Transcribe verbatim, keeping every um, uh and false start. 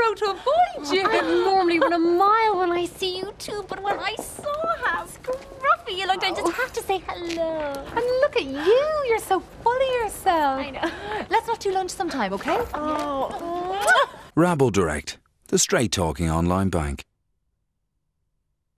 out to avoid you. I normally run a mile when I see you two, but when I saw how scruffy you looked, I just have to say hello. And look at you, you're so full of yourself. I know. Let's not do lunch sometime, okay? Oh. RaboDirect, the straight-talking online bank.